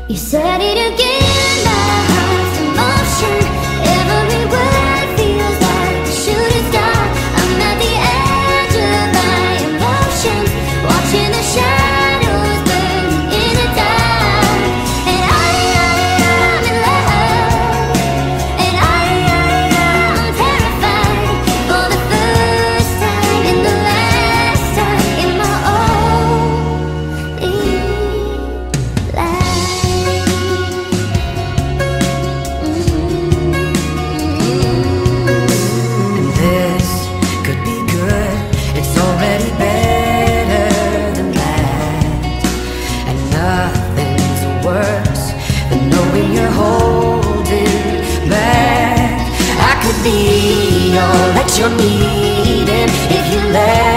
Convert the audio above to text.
You said it again, my heart's in motion. Every word feels like a shooting star. I'm at the edge of my emotions, watching the shadows burn in the dark. And I'm in love, and I'm terrified for the first time and the last time in my only life. This could be good, it's already better than that. And nothing's worse than knowing you're holding back. I could be all that you're needing if you let